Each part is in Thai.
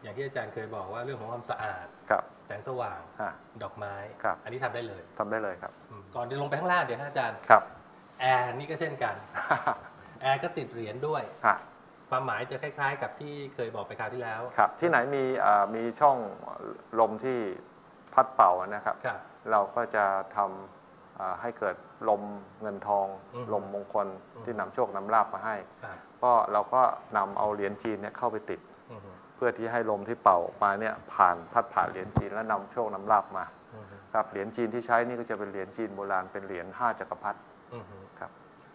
อย่างที่อาจารย์เคยบอกว่าเรื่องของความสะอาดแสงสว่างดอกไม้อันนี้ทำได้เลยครับก่อนจะลงไปข้างล่างเดี๋ยวอาจารย์แอร์นี่ก็เช่นกันแอร์ก็ติดเหรียญด้วยความหมายจะคล้ายๆกับที่เคยบอกไปคราวที่แล้วครับที่ไหนมีช่องลมที่พัดเป่านะครับเราก็จะทำให้เกิดลมเงินทองลมมงคลที่นำโชคนำลาภมาให้ก็เราก็นำเอาเหรียญจีนเนี่ยเข้าไปติดเพื่อที่ให้ลมที่เป่ามาเนี่ยพัดผ่านเหรียญจีนแล้วนำโชคนำลาภมาครับเหรียญจีนที่ใช้นี่ก็จะเป็นเหรียญจีนโบราณเป็นเหรียญ5 จักรพรรดิครับ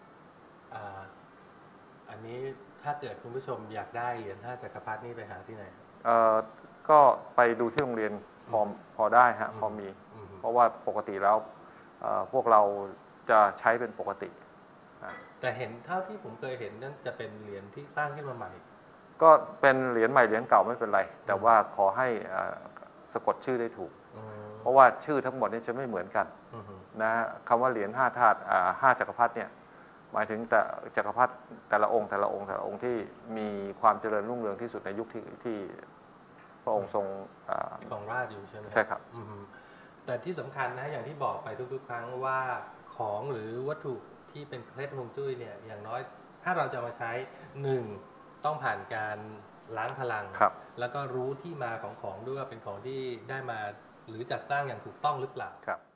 อันนี้ถ้าเกิดคุณผู้ชมอยากได้เหรียญ5 จักรพรรดินี่ไปหาที่ไหนก็ไปดูที่โรงเรียนพอได้ฮะพอมีเพราะว่าปกติแล้วพวกเราจะใช้เป็นปกติแต่เห็นเท่าที่ผมเคยเห็นนั่นจะเป็นเหรียญที่สร้างขึ้นมาใหม่ก็เป็นเหรียญใหม่เหรียญเก่าไม่เป็นไรแต่ว่าขอให้สะกดชื่อได้ถูกเพราะว่าชื่อทั้งหมดนี่จะไม่เหมือนกันนะคำว่าเหรียญ5 ธาตุ5 จักรพรรดิเนี่ยหมายถึงแต่จักรพรรดิแต่ละองค์ที่มีความเจริญรุ่งเรืองที่สุดในยุคที่พระองค์ทรงราชอยู่ใช่ไหมใช่ครับแต่ที่สำคัญนะอย่างที่บอกไปทุกๆครั้งว่าของหรือวัตถุที่เป็นเคล็ดฮวงจุ้ยเนี่ยอย่างน้อยถ้าเราจะมาใช้1ต้องผ่านการล้างพลังแล้วก็รู้ที่มาของด้วยว่าเป็นของที่ได้มาหรือจัดสร้างอย่างถูกต้องหรือเปล่า